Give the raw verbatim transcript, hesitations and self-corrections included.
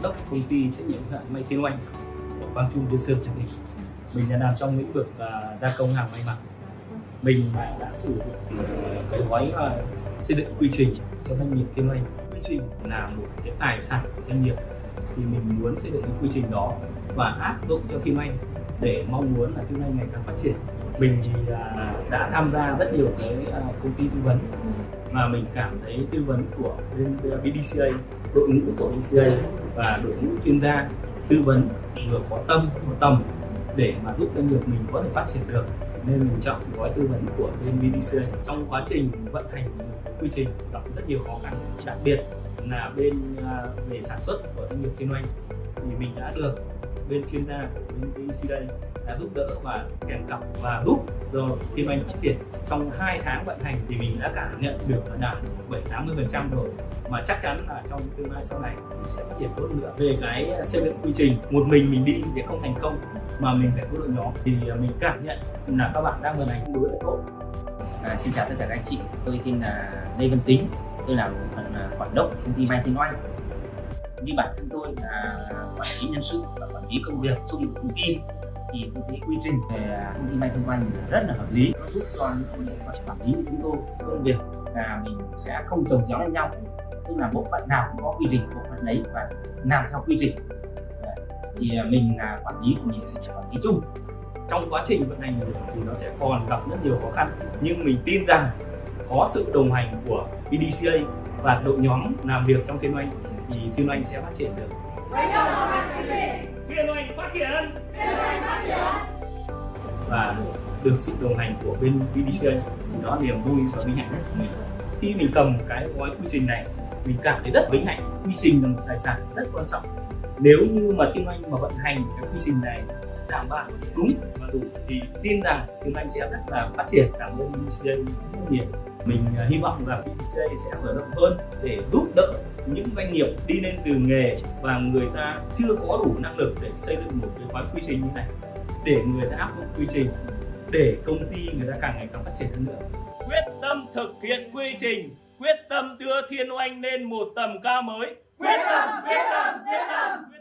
đốc công ty trách nhiệm hữu hạn May Thiên Oanh ở Quang Trung, Liên Sơn, Trà Vinh. Mình là làm trong lĩnh vực uh, gia công hàng may mặc. Mình đã sử dụng cái gói uh, xây dựng quy trình cho doanh nghiệp Thiên Oanh. Quy trình là một cái tài sản của doanh nghiệp, thì mình muốn xây dựng cái quy trình đó và áp dụng cho Thiên Oanh để mong muốn là Thiên Oanh ngày càng phát triển. Mình thì uh, đã tham gia rất nhiều cái uh, công ty tư vấn, và mình cảm thấy tư vấn của bên bê đê xê a, đội ngũ của bê đê xê a và đội ngũ chuyên gia tư vấn vừa có tâm có tầm để mà giúp doanh nghiệp mình có thể phát triển được, nên mình chọn gói tư vấn của bên bê đê xê a. Trong quá trình vận hành quy trình gặp rất nhiều khó khăn, đặc biệt là bên uh, về sản xuất của doanh nghiệp Thiên Oanh thì mình đã được bên chuyên gia của bên bê đê xê a đã giúp đỡ và kèm cặp và giúp cho Thiên Oanh phát triển. Trong hai tháng vận hành thì mình đã cảm nhận được là đạt bảy tám mươi phần trăm rồi, mà chắc chắn là trong tương lai sau này mình sẽ phát triển tốt nữa. Về cái xây dựng quy trình một mình mình đi thì không thành công, mà mình phải có đội nhóm, thì mình cảm nhận là các bạn đang vận hành tương đối là tốt. À, xin chào tất cả các anh chị, tôi tên là Lê Văn Tính, tôi là một phần quản đốc công ty May Thiên Oanh. Như bản thân tôi là quản lý nhân sự và quản lý công việc chung của công ty, thì tôi thấy quy trình về công ty May Thiên Oanh rất là hợp lý, nó giúp cho những quản lý của chúng tôi công việc là mình sẽ không chồng chéo lên nhau, tức là bộ phận nào cũng có quy trình bộ phận đấy và làm theo quy trình. Thì mình là quản lý thì mình sẽ quản lý chung. Trong quá trình vận hành thì nó sẽ còn gặp rất nhiều khó khăn, nhưng mình tin rằng có sự đồng hành của bê đê xê a và đội nhóm làm việc trong Thiên Oanh thì Thiên Oanh sẽ phát triển được. Thiên Oanh phát triển, Thiên Oanh phát triển. Và được sự đồng hành của bên bê đê xê a thì đó là niềm vui và vinh hạnh nhất của mình. Khi mình cầm cái gói quy trình này, mình cảm thấy rất vinh hạnh. Quy trình là một tài sản rất quan trọng. Nếu như mà Thiên Oanh mà vận hành cái quy trình này đảm bảo đúng và đủ thì tin rằng Thiên Oanh sẽ rất là phát triển. Cảm ơn bê đê xê a rất nhiều. Mình hy vọng rằng bê đê xê a sẽ mở rộng hơn để giúp đỡ những doanh nghiệp đi lên từ nghề và người ta chưa có đủ năng lực để xây dựng một cái gói quy trình như này, để người ta áp dụng quy trình để công ty người ta càng ngày càng phát triển hơn nữa. Quyết tâm thực hiện quy trình, quyết tâm đưa Thiên Oanh lên một tầm cao mới. Quyết tâm, quyết tâm, quyết tâm.